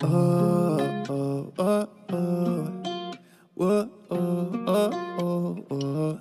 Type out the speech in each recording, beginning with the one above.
Oh, oh, oh, oh. Oh, oh, oh, oh, oh,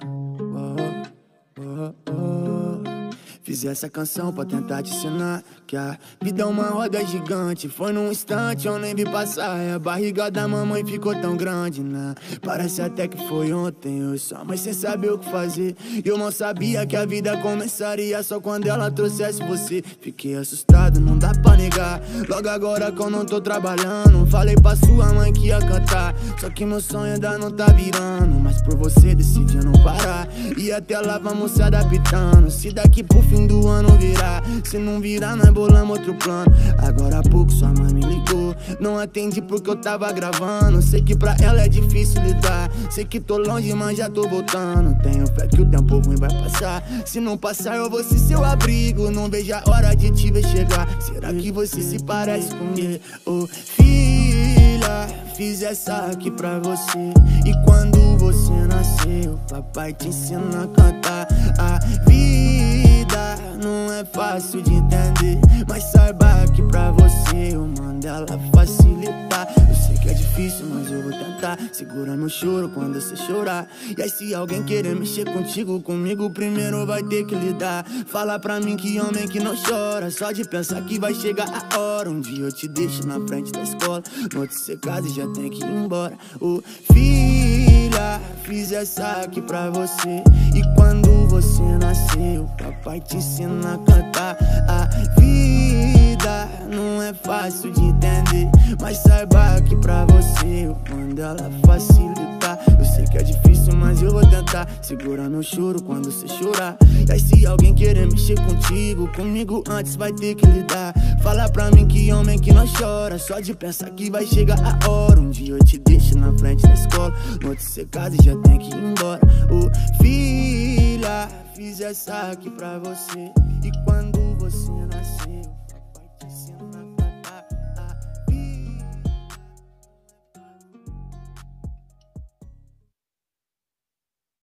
oh, oh. Fiz essa canção pra tentar te ensinar que a vida é uma roda gigante. Foi num instante, eu nem vi passar. A barriga da mamãe ficou tão grande, né? Parece até que foi ontem, eu só, mas sem saber o que fazer. Eu não sabia que a vida começaria só quando ela trouxesse você. Fiquei assustado, não dá pra negar. Logo agora que eu não tô trabalhando, falei pra sua mãe que ia cantar. Só que meu sonho ainda não tá virando, mas por você decidi não parar. E até lá vamos se adaptando. Se daqui pro fim do ano virar, se não virar nós bolamos outro plano. Agora há pouco sua mãe me ligou, não atendi porque eu tava gravando. Sei que pra ela é difícil lidar, sei que tô longe mas já tô voltando. Tenho fé que o tempo ruim vai passar, se não passar eu vou ser seu abrigo. Não vejo a hora de te ver chegar. Será que você se parece comigo? Oh, filha, fiz essa aqui pra você. E quando você nasceu, papai te ensina a cantar. A vida não é fácil de entender, mas saiba que pra você eu mando ela facilitar. Eu sei que é difícil, mas eu vou tentar. Segura meu choro quando você chorar. E aí se alguém querer mexer contigo, comigo primeiro vai ter que lidar. Fala pra mim que homem que não chora, só de pensar que vai chegar a hora. Um dia eu te deixo na frente da escola, no outro você casa e já tem que ir embora. Oh, filha, fiz essa aqui pra você. E quando você nasceu, papai te ensina a cantar. A vida não é fácil de entender, mas saiba que pra você eu mando ela facilitar. Eu sei que é difícil, mas eu vou tentar. Segura meu choro quando você chorar. E aí se alguém querer mexer contigo, comigo antes vai ter que lidar. Fala pra mim que homem que não chora, só de pensar que vai chegar a hora. Um dia eu te deixo na frente da escola, no outro você casa e já tem que ir embora. Oh, filha, fiz essa aqui pra você. E quando